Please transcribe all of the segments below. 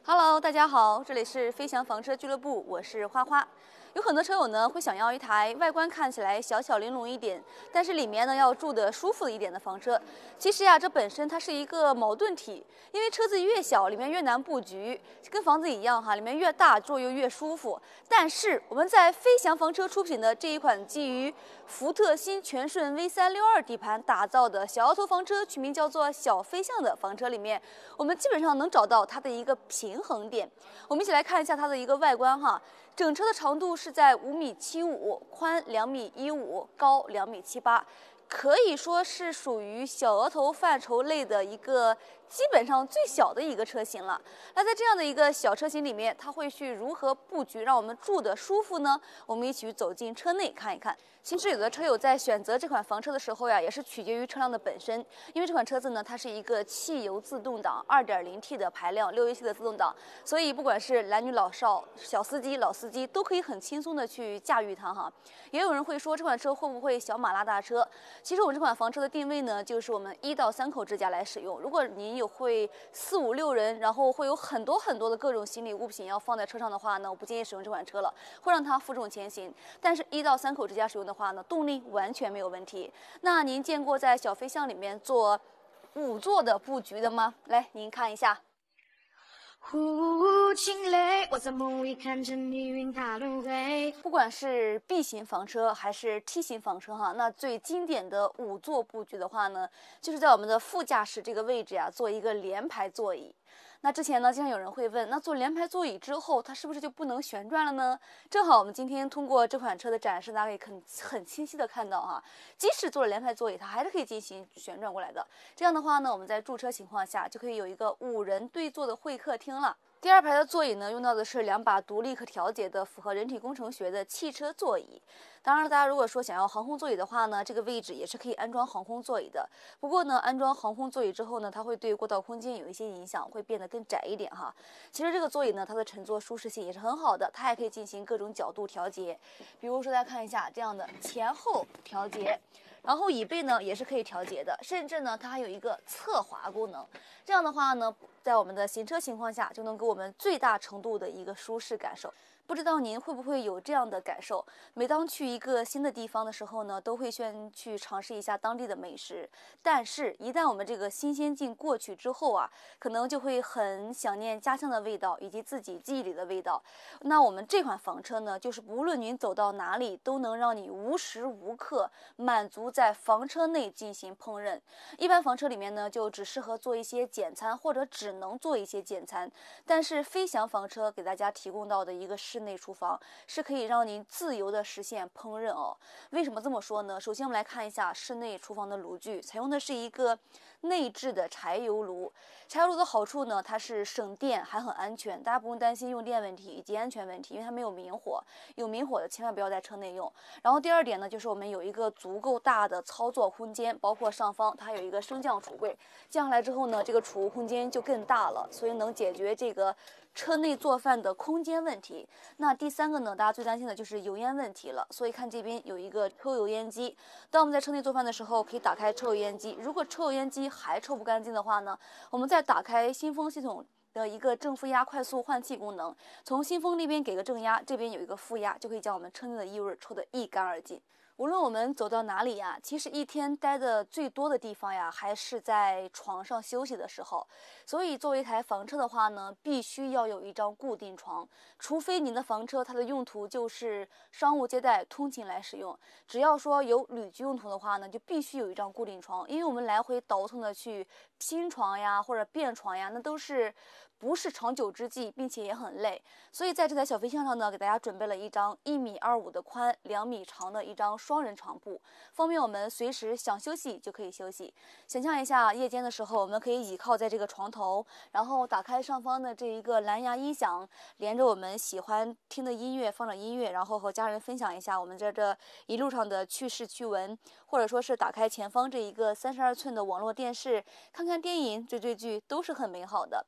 Hello，大家好，这里是飞翔房车俱乐部，我是花花。有很多车友呢会想要一台外观看起来小小玲珑一点，但是里面呢要住的舒服一点的房车。其实呀，这本身它是一个矛盾体，因为车子越小，里面越难布局，跟房子一样哈，里面越大，坐又越舒服。但是我们在飞翔房车出品的这一款基于福特新全顺 V362底盘打造的小摇头房车，取名叫做小飞象的房车里面，我们基本上能找到它的一个平衡点。我们一起来看一下它的一个外观哈。整车的长度是在5.75米，宽2.15米，高2.78米，可以说是属于小额头范畴类的一个基本上最小的一个车型了。那在这样的一个小车型里面，它会去如何布局让我们住的舒服呢？我们一起走进车内看一看。其实有的车友在选择这款房车的时候呀，也是取决于车辆的本身，因为这款车子呢，它是一个汽油自动挡 2.0T 的排量6AT 的自动挡，所以不管是男女老少、小司机、老司机都可以很轻松的去驾驭它哈。也有人会说这款车会不会小马拉大车？其实我们这款房车的定位呢，就是我们1到3口之家来使用。如果您有会4、5、6人，然后会有很多的各种行李物品要放在车上的话呢，我不建议使用这款车了，会让它负重前行。但是1到3口之家使用的话呢，动力完全没有问题。那您见过在小飞象里面做5座的布局的吗？来，您看一下。 惊雷，我在梦里看着你云踏轮回。 不管是 B 型房车还是 T 型房车哈，那最经典的5座布局的话呢，就是在我们的副驾驶这个位置呀，做一个连排座椅。那之前呢，经常有人会问，那做连排座椅之后，它是不是就不能旋转了呢？正好我们今天通过这款车的展示，大家可以很清晰的看到哈，即使做了连排座椅，它还是可以进行旋转过来的。这样的话呢，我们在驻车情况下就可以有一个5人对坐的会客厅了。第2排的座椅呢，用到的是2把独立可调节的、符合人体工程学的汽车座椅。当然了，大家如果说想要航空座椅的话呢，这个位置也是可以安装航空座椅的。不过呢，安装航空座椅之后呢，它会对过道空间有一些影响，会变得更窄一点哈。其实这个座椅呢，它的乘坐舒适性也是很好的，它还可以进行各种角度调节。比如说大家看一下这样的前后调节。然后椅背呢也是可以调节的，甚至呢它还有一个侧滑功能。这样的话呢，在我们的行车情况下，就能给我们最大程度的一个舒适感受。不知道您会不会有这样的感受？每当去一个新的地方的时候呢，都会先去尝试一下当地的美食。但是，一旦我们这个新鲜劲过去之后啊，可能就会很想念家乡的味道以及自己记忆里的味道。那我们这款房车呢，就是无论您走到哪里，都能让你无时无刻满足在房车内进行烹饪。一般房车里面呢，就只适合做一些简餐，或者只能做一些简餐。但是飞翔房车给大家提供到的一个室内厨房，是可以让您自由的实现烹饪哦。为什么这么说呢？首先我们来看一下室内厨房的炉具，采用的是一个内置的柴油炉。柴油炉的好处呢，它是省电还很安全，大家不用担心用电问题以及安全问题，因为它没有明火，有明火的千万不要在车内用。然后第2点呢，就是我们有一个足够大的操作空间，包括上方它有一个升降橱柜，降下来之后呢，这个储物空间就更大了，所以能解决这个车内做饭的空间问题。那第3个呢，大家最担心的就是油烟问题了，所以看这边有一个抽油烟机。当我们在车内做饭的时候，可以打开抽油烟机。如果抽油烟机还抽不干净的话呢，我们再打开新风系统的一个正负压快速换气功能，从新风那边给个正压，这边有一个负压，就可以将我们车内的异味抽得一干二净。无论我们走到哪里呀，其实一天待的最多的地方呀，还是在床上休息的时候。所以作为一台房车的话呢，必须要有一张固定床，除非您的房车它的用途就是商务接待、通勤来使用。只要说有旅居用途的话呢，就必须有一张固定床，因为我们来回倒腾的去拼床呀或者变床呀，那都是不是长久之计，并且也很累。所以在这台小飞象上呢，给大家准备了一张1.25米的宽、2米长的一张双人床铺，方便我们随时想休息就可以休息。想象一下，夜间的时候，我们可以倚靠在这个床头，然后打开上方的这一个蓝牙音响，连着我们喜欢听的音乐，放着音乐，然后和家人分享一下我们这一路上的趣事趣闻，或者说是打开前方这一个32寸的网络电视，看看电影、追追剧，都是很美好的。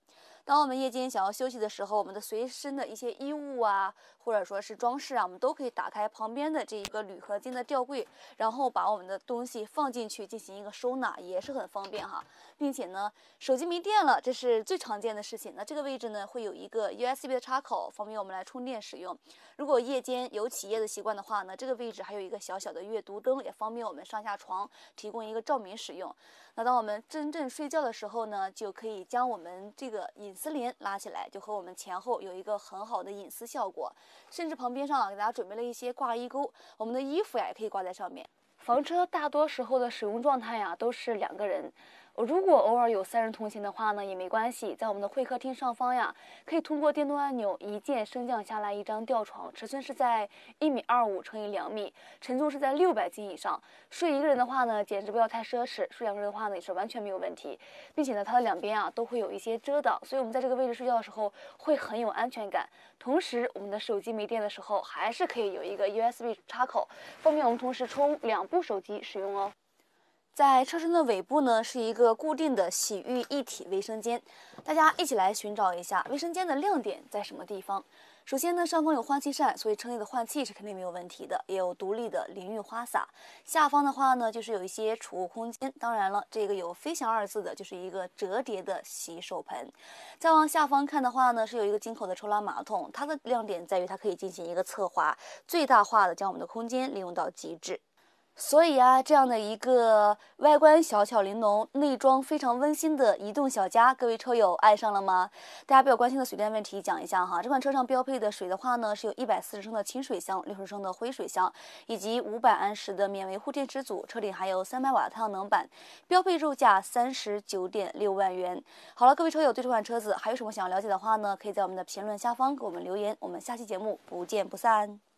当我们夜间想要休息的时候，我们的随身的一些衣物啊，或者说是装饰啊，我们都可以打开旁边的这一个铝合金的吊柜，然后把我们的东西放进去进行一个收纳，也是很方便哈。并且呢，手机没电了，这是最常见的事情。那这个位置呢，会有一个 USB 的插口，方便我们来充电使用。如果夜间有起夜的习惯的话呢，这个位置还有一个小小的阅读灯，也方便我们上下床提供一个照明使用。那当我们真正睡觉的时候呢，就可以将我们这个隐私帘拉起来，就和我们前后有一个很好的隐私效果。甚至旁边上给大家准备了一些挂衣钩，我们的衣服呀也可以挂在上面。房车大多时候的使用状态呀都是2个人。如果偶尔有3人同行的话呢，也没关系，在我们的会客厅上方呀，可以通过电动按钮一键升降下来一张吊床，尺寸是在1.25米乘以2米，承重是在600斤以上。睡1个人的话呢，简直不要太奢侈；睡2个人的话呢，也是完全没有问题，并且呢，它的两边啊都会有一些遮挡，所以我们在这个位置睡觉的时候会很有安全感。同时，我们的手机没电的时候，还是可以有一个 USB 插口，方便我们同时充2部手机使用哦。在车身的尾部呢，是一个固定的洗浴一体卫生间，大家一起来寻找一下卫生间的亮点在什么地方。首先呢，上方有换气扇，所以车内的换气是肯定没有问题的，也有独立的淋浴花洒。下方的话呢，就是有一些储物空间，当然了，这个有飞翔2字的，就是一个折叠的洗手盆。再往下方看的话呢，是有一个进口的抽拉马桶，它的亮点在于它可以进行一个侧滑，最大化的将我们的空间利用到极致。所以啊，这样的一个外观小巧玲珑、内装非常温馨的移动小家，各位车友爱上了吗？大家比较关心的水电问题讲一下哈。这款车上标配的水的话呢，是有140升的清水箱、60升的灰水箱，以及500安时的免维护电池组。车顶还有300瓦太阳能板，标配售价39.6万元。好了，各位车友对这款车子还有什么想要了解的话呢？可以在我们的评论下方给我们留言。我们下期节目不见不散。